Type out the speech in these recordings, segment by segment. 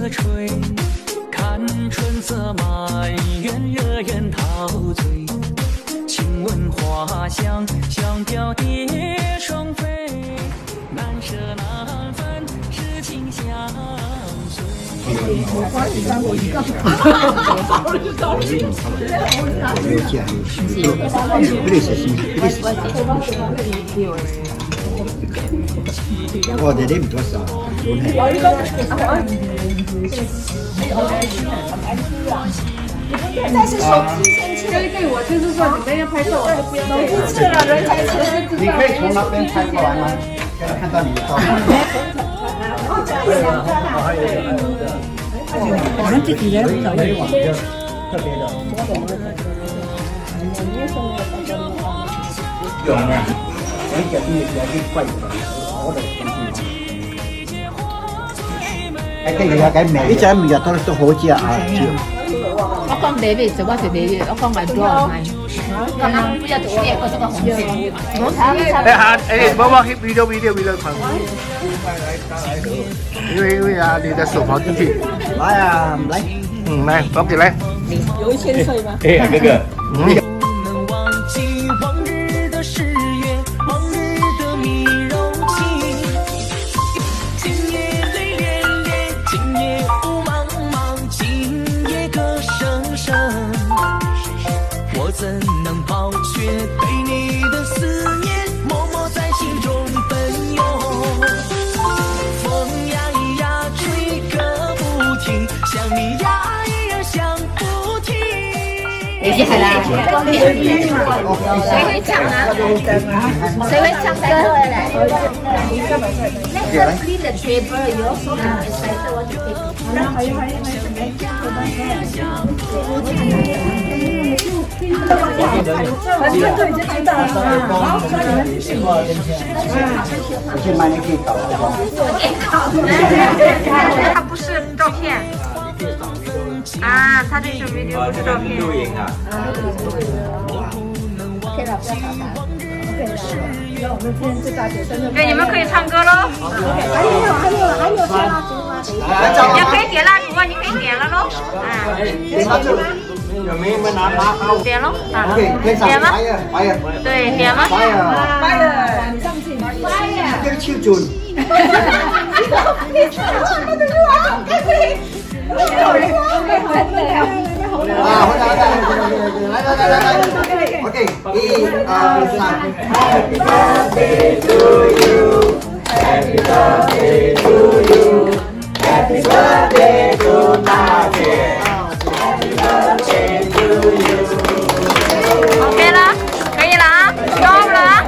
色吹，看春色满园，热艳陶醉。亲吻花香，香飘蝶双飞，难舍难分，痴情相随。 我这里不多少， 但是手机先切。对，我就是说你们要拍照，我不要手机切了，人才切。 你可以从那边拍过来吗？看到你的照片。 我们自己人找一个特别的。 用啊！ 你这边有啲貴嘅，我哋呢隻每日都好食啊！ 我講你哋就話係你，我講埋多係咪？咁樣不要做嘢，嗰個紅色。我睇下，我 hit video 看。因為啊，你的手跑進去。 來啊，來。 來，放起來。 有1000歲嗎？ 哎，哥哥。 我怎能抛却对你的思念，默默在心中奔涌。风呀呀吹个不停，想你呀呀想不停。 你係啦，誰會唱啊？誰會唱歌？Let's clean the table. You also have excited what you take. 反正都已经知道了好，所以你们去。 我去买那个搞。 它不是照片。啊，它这是 video 不是照片。 录影啊。 可以了，不要吵吵。OK，那我们今天最大姐生日。 对，你们可以唱歌喽。 还有点蜡烛吗？ 也可以点蜡烛啊，你可以点了喽。 有没有拿好？ 点喽，啊， 点吗？ 对，点吗？ 拜了，你上去。拜呀！ 这个超准。 你唱我的话，对。 啊，来，OK， 1、2、3。Happy birthday to you, Happy birthday to you, Happy birthday to 大姐，Happy birthday to you。OK 了，可以了啊，收了啊。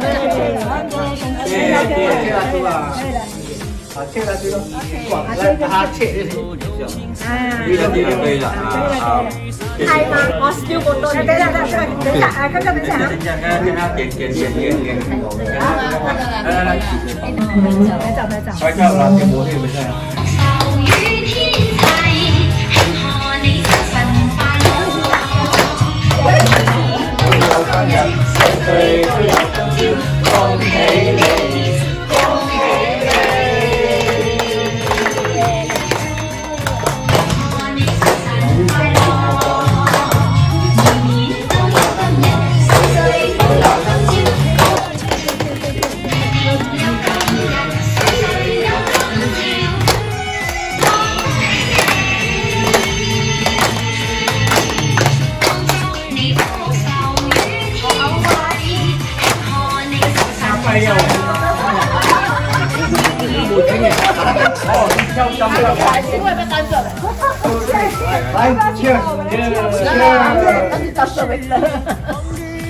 切了这个，他切的。可以了啊。 拍吗？我 still 不多。等一下，哥哥等一下啊。 拍照啦，點冇添，咪真係。恭喜你！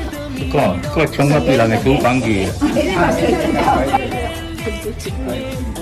個衝入啲人嘅小板嘅。